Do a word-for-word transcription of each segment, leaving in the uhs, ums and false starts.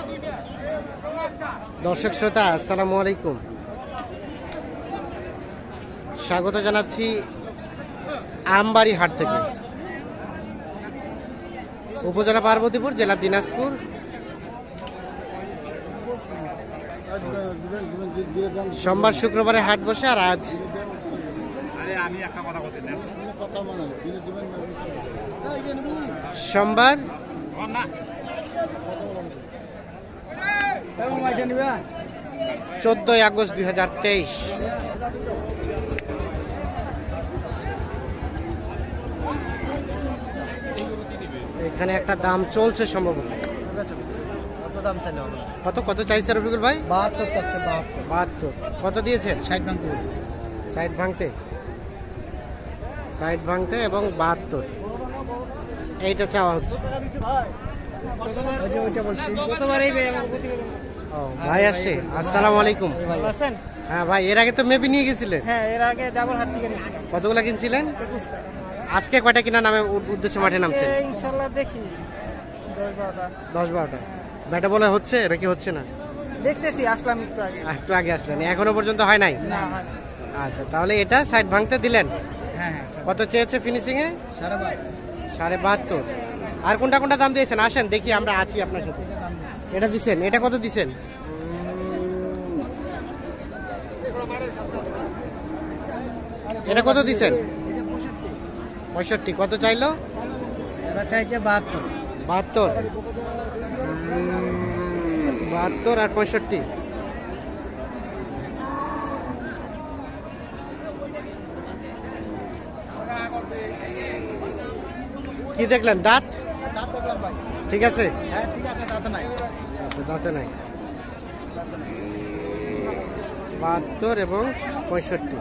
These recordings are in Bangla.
দর্শক শ্রোতা আসসালামু আলাইকুম, স্বাগত জানাচ্ছি আমবাড়ি হাট থেকে, উপজেলা পার্বতীপুর, জেলা দিনাজপুর। সোমবার শুক্রবারে হাট বসে। আর আজ সোমবার চোদ্দই আগস্ট দুই হাজার তেইশ। এখানে একটা দাম চলছে সম্ভবত। কত কত চাইছে রফিকুল ভাই? বাহাত্তর চাচ্ছে। বাহাত্তর বাহাত্তর কত দিয়েছেন? ষাট ভাঙতে ষাট ভাঙতে ষাট ভাঙতে এবং বাহাত্তর এইটা চাওয়া হচ্ছে। ওইটা বলছি। ও ভাই আসছে। আসসালামু আলাইকুম। হ্যাঁ ভাই, এর আগে তো মেবি নিয়ে গেছিলেন। হ্যাঁ, এর আগে জাবর হাট থেকে নিয়েছিলাম। কতগুলা কিনছিলেন? আজকে কয়টা কিনা নামে উদ্দেশ্যে মাঠে নামছেন? ইনশাআল্লাহ দেখি দশ বারোটা। দশ বারোটা ব্যাটা বলে হচ্ছে নাকি হচ্ছে না? দেখতেছি, আসলাম একটু আগে। একটু আগে আসলেন, এখনো পর্যন্ত হয় নাই? না হয়। আচ্ছা, তাহলে এটা ষাট ভাঙতে দিলেন। হ্যাঁ হ্যাঁ কত চেয়েছে ফিনিশিং এ? সাড়ে বারো সাড়ে বাহাত্তর। আর কোনটা কোনটা দাম দিয়েছেন? আসেন দেখি, আমরা আছি আপনার সাথে। এটা দিচ্ছেন, এটা কত দিচ্ছেন? এটা কত দিচ্ছেন? পঁয়ষট্টি। কত চাইলো? এরা চাইছে বাহাত্তর। বাহাত্তর বাহাত্তর আর পঁয়ষট্টি। কি দেখলেন? দাঁত ঠিক আছে? হ্যাঁ ঠিক আছে, দাঁতে নাই। আচ্ছা, দাঁতে নাই। বাহাত্তর এবং পঁয়ষট্টি।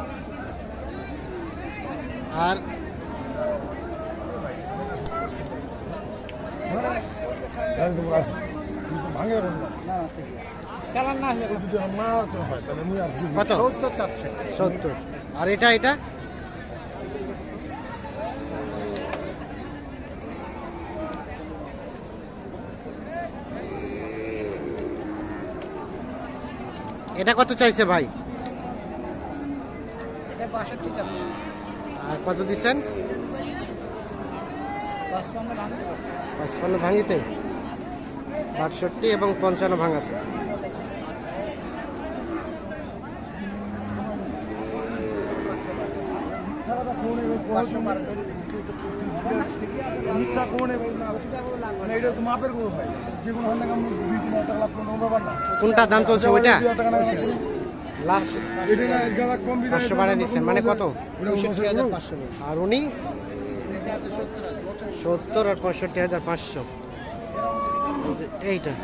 আর চালান না হলে কত? সত্তর চাচ্ছে। সত্তর। আর এটা এটা এটা কত চাইছে ভাই? এটা বাষট্টি চাচ্ছে। আর কত দিচ্ছেন? পাঁচপান্ন ভাঙতে পারছে। পঁচপান্ন ভাঙিতে, বাষট্টি এবং পঞ্চান্ন ভাঙাতে। পাঁচশো বারো। কোনটা দাম চলছে ওইটা? লাস্ট পাঁচশো বাড়াই দিচ্ছেন, মানে কত? আর উনি সত্তর আর পঁয়ষট্টি হাজার পাঁচশো। এইটা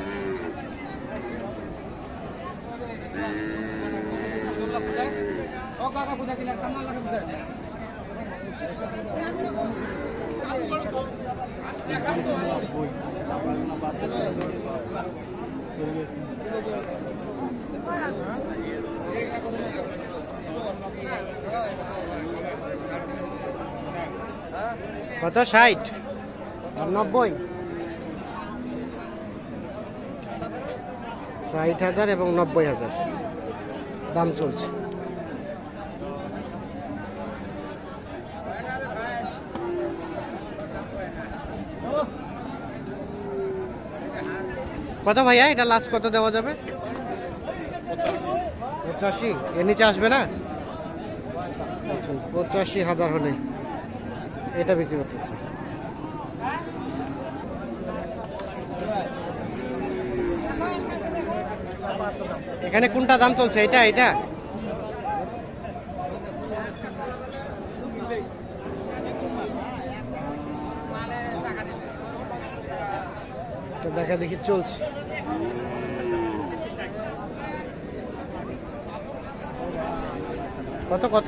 কত? ষাট আর নব্বই। ষাট হাজার এবং নব্বই হাজার দাম চলছে। কত ভাইয়া এটা লাস্ট কত দেওয়া যাবে? পঁচাশি। এর নিচে আসবে না? পঁচাশি হাজার হলে এটা বিক্রি করতেছে। এখানে কোনটা দাম চলছে? এটা এটা দেখা দেখি চলছে। কত কত?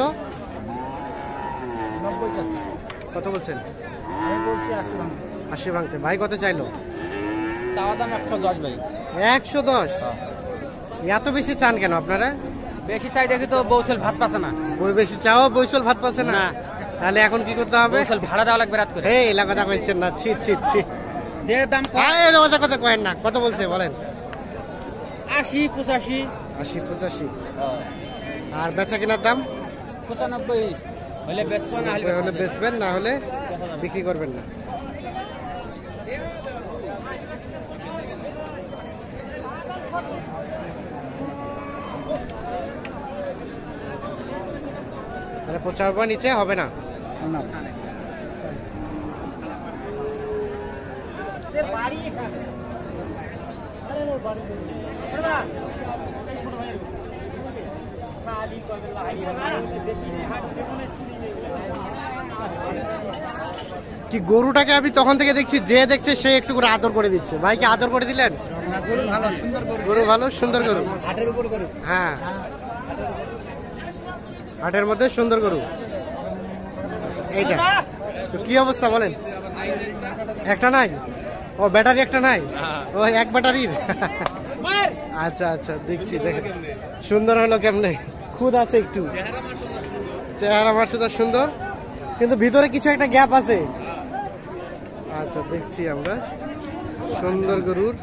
নব্বই চাচ্ছে। কত বলছেন? আমি বলছি আশি ভাঙতে। আশি ভাঙতে। ভাই কত চাইলো? চাওয়া দাম একশো দশ ভাই। একশো দশ? এত বেশি চান কেন আপনারা? বেশি চাই দেখি তো বৌসল ভাত পাচ্ছে না। বই বেশি চাও, বৈশল ভাত পাচ্ছে না? তাহলে এখন কি করতে হবে? বৌসল ভাড়া দেওয়া লাগবে রাত করে। এই এলাকা কথা কইছেন না, ছি ছি ছি। যে দাম আয় রোজা কথা কয়েন না। কত বলছে বলেন? আশি পঁচাশি আশি পঁচাশি। আর বেচা কেনার দাম? পঁচানব্বই হলে বেচবো না হলে হলে বেচবেন, না হলে বিক্রি করবেন না। তাহলে পঁচানব্বই নিচে হবে না। না কি গরুটাকে আমি তখন থেকে দেখছি, যে দেখছে সে একটু করে আদর করে দিচ্ছে। ভাইকে আদর করে দিলেন? গরু ভালো সুন্দর গরু গরু ভালো সুন্দর গরু। হাটের উপর গরু হ্যাঁ, হাটের মধ্যে সুন্দর গরু। এইটা তো কি অবস্থা বলেন? একটা নাই? ও ব্যাটারি একটা নাই? ও এক ব্যাটারির। আচ্ছা আচ্ছা, দেখছি দেখেন সুন্দর হলো কেমনে, খুদ আছে একটু, চেহারা মার্শাল্লাহ সুন্দর, কিন্তু ভিতরে কিছু একটা গ্যাপ আছে। আচ্ছা, দেখছি আমরা সুন্দর গরুর।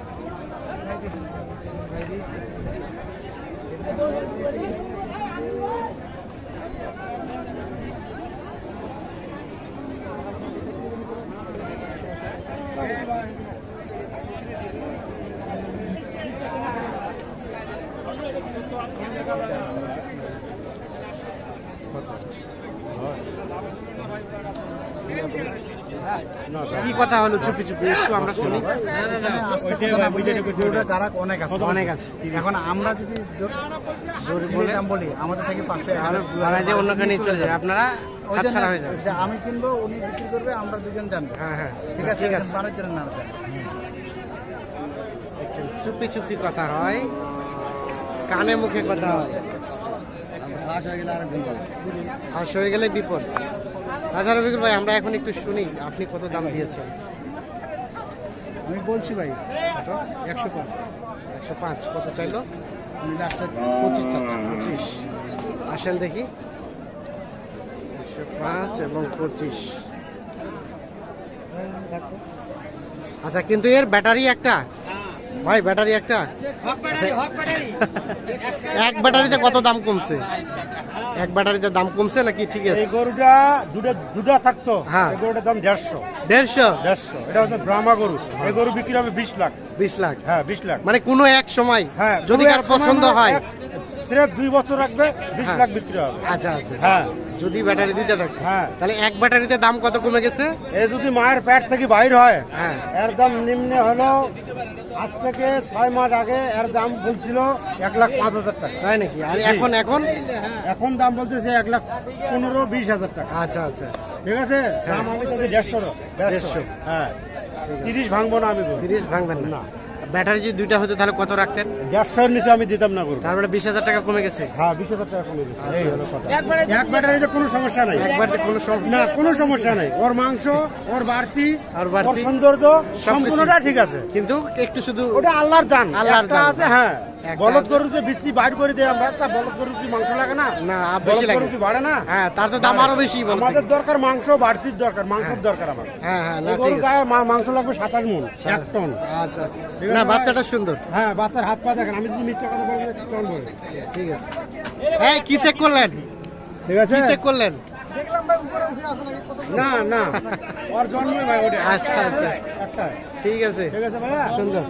কি কথা হলো চুপি চুপি, একটু আমরা শুনি। গরুটা গারাক অনেক আছে অনেক আছে। এখন আমরা যদি জোর বলে দাম বলি আমাদের থেকে পাঁচশো ভাড়া দিয়ে অন্য কানে চলে যায়, আপনারা হাতছাড়া হয়ে যাবে। আমি কিনবো, উনি বিক্রি করবে, আমরা দুজন জানবো। হ্যাঁ হ্যাঁ, ঠিক আছে, ঠিক আছে। বারো জন না দেখছেন, চুপি চুপি কথা হয়, কানে মুখে কথা হয়, ফাঁস হয়ে গেলে বিপদ। আচ্ছা রবিকুল ভাই, আমরা এখন একটু শুনি আপনি কত দাম দিয়েছেন। আমি বলছি ভাই কত, একশো পাঁচ। একশো পাঁচ কত চাইলো? আমি লাস্টে পঁচিশ চাচ্ছি। পঁচিশ, আসেন দেখি। একশো পাঁচ এবং পঁচিশ। আচ্ছা, কিন্তু এর ব্যাটারি একটা ভাই, ব্যাটারি একটা। এক ব্যাটারিতে কত দাম কমছে? এক ব্যাটারিতে দাম কমছে নাকি ঠিক আছে? এই গরুটা দুটো দুটো থাকতো, হ্যাঁ। এই গরুটার দাম দেড়শো দেড়শো দেড়শো এটা হচ্ছে ব্রাহ্মা গরু। এই গরু বিক্রি হবে বিশ লাখ। বিশ লাখ? হ্যাঁ, বিশ লাখ। মানে কোনো এক সময় হ্যাঁ, যদি পুরো কার এক সময় পছন্দ মানে হয়। এক- সিরেফ দুই বছর রাখবে, বিশ হ্যাঁ। লাখ বিক্রি হবে। আচ্ছা আচ্ছা, হ্যাঁ যদি ব্যাটারি দুইটা থাকে, হ্যাঁ। তাহলে এক ব্যাটারিতে দাম কত কমে গেছে? এ যদি মায়ের পেট থেকে বাইর হয়, হ্যাঁ। এর দাম নিম্নে হলো আজ থেকে ছয় মাস আগে এর দাম বলছিল এক লাখ পাঁচ হাজার টাকা। তাই নাকি? আর জি। এখন এখন এখন দাম বলতেছে এক লাখ পনেরো বিশ হাজার টাকা। আচ্ছা আচ্ছা, ঠিক আছে, দাম আমি তাদের দেড়শো দেড়শো হ্যাঁ, তিরিশ ভাঙবো না আমি গরু। তিরিশ ভাঙবেন না? না, ব্যাটারি যদি দুইটা হতো তাহলে কত রাখতেন? দেড়শোর নিচে আমি দিতাম না গরু। তার মানে বিশ হাজার টাকা কমে গেছে। হ্যাঁ, বিশ হাজার টাকা কমে গেছে। এই হলো কথা। এক ব্যাটারিতে কোনো সমস্যা নাই, একবারে কোনো সমস্যা না কোনো সমস্যা নাই। ওর মাংস, ওর বাড়তি, আর ওর বাড়তি সৌন্দর্য সবকিছু। সম্পূর্ণটা ঠিক আছে, কিন্তু একটু শুধু ওটা আল্লাহর দান। আল্লাহর একটা দান। আছে, হ্যাঁ, একটা বলদ আছে। গরু যে বিচি বাইর করে দেয় আমরা, তা বলদ গরু কি মাংস লাগে না? না, বেশি বলদ লাগে। গরু কি বাড়ে না? হ্যাঁ, তার তো দাম আরো বেশি বলতে আমাদের গেলে। দরকার মাংস, বাড়তির দরকার, মাংসের দরকার আমার। হ্যাঁ হ্যাঁ, না এই ঠিক গরু আছে। গায়ে মা- মাংস লাগবে সাতাশ মন, এক টন। আচ্ছা, ঠিক আছে না ভাই? বাচ্চাটা সুন্দর। হ্যাঁ, বাচ্চার হাত পা দেখেন, আমি যদি মিথ্যা কথা বলবো টন বলে। ঠিক আছে। এই কি চেক করলেন? ঠিক আছে, কি চেক করলেন? না না, ওর জন্মই ভাই ওটা। আচ্ছা আচ্ছা, একটা, ঠিক আছে, ঠিক আছে ভাইয়া। সুন্দর।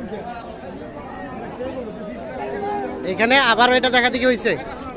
এখানে আবার এটা দেখা দেখি হয়েছে।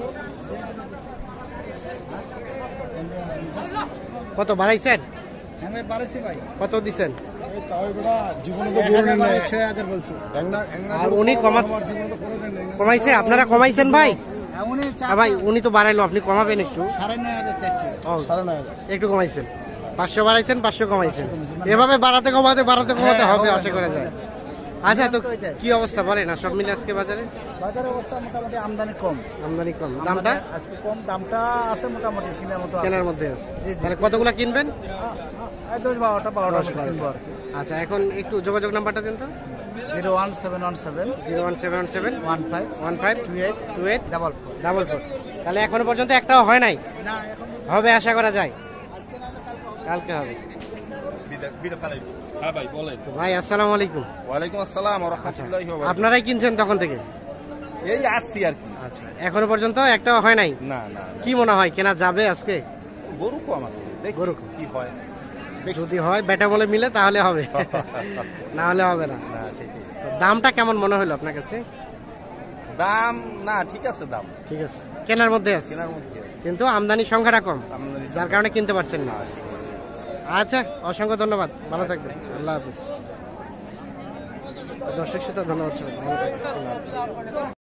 কত বাড়াইছেন? আমি বাড়াচ্ছি ভাই, কত দিছেন? জীবনে তো গরু নেন নাই। ছয় হাজার বলছি। আর উনি কমা কমাইছে, আপনারা কমাইছেন ভাই? উনি আ ভাই, উনি তো বাড়াইলো, আপনি কমাবেন একটু। সাড়ে নয় হাজার চাইছে। ও, সাড়ে নয় হাজার একটু কমাইছেন, পাঁচশো বাড়াইছেন, পাঁচশো কমাইছেন। এভাবে বাড়াতে কমাতে বাড়াতে কমাতে হবে, আশা করা যায়। আচ্ছা, তো কি অবস্থা বলেন না সব মিলে আজকে বাজারে? বাজার অবস্থা মোটামুটি আমদানি কম, আমদানি কম, দামটা আমদানি আজকে কম, দামটা আছে মোটামুটি কেনার মতো আছে। কেনার মধ্যে আছে। জি, জি। তাহলে কতগুলা কিনবেন? এই দশ বারোটা বারোটা দশ মতো বারোটা। কিনবো আর কি। আচ্ছা, এখন একটু যোগাযোগ নাম্বারটা দিন তো। Zero one seven one seven zero one seven seven one five one five two eight two eight double four. Double four. তাহলে এখনো পর্যন্ত একটাও হয় নাই? না, এখন হবে আশা করা যায়, কালকে হবে। হ্যাঁ ভাই বলেন। ভাই আসসালামু আলাইকুম। ওয়ালাইকুম আসসালাম ওয়া আচ্ছা, রাহমাতুল্লাহি ওয়া বারাকাতুহু। আপনারাই কিনছেন তখন থেকে? এই আসছি আর কি। আচ্ছা, এখনো পর্যন্ত একটাও হয় নাই? না না কি মনে হয় কেনা যাবে আজকে? গরু কম আছে, দেখি গরু কি হয়। যদি হয় বেটা বলে মিলে তাহলে হবে, না হলে হবে না। না সেটাই। তো দামটা কেমন মনে হলো আপনার কাছে? দাম না ঠিক আছে, দাম ঠিক আছে, কেনার মধ্যে আছে, কেনার মধ্যে আছে। কিন্তু আমদানি সংখ্যাটা কম, আমদানি যার কারণে কিনতে পারছেন না। আচ্ছা, অসংখ্য ধন্যবাদ, ভালো থাকবেন, আল্লাহ হাফিজ। দর্শক শ্রোতা ধন্যবাদ সবাই, ভালো থাকবেন, আল্লাহ হাফিজ।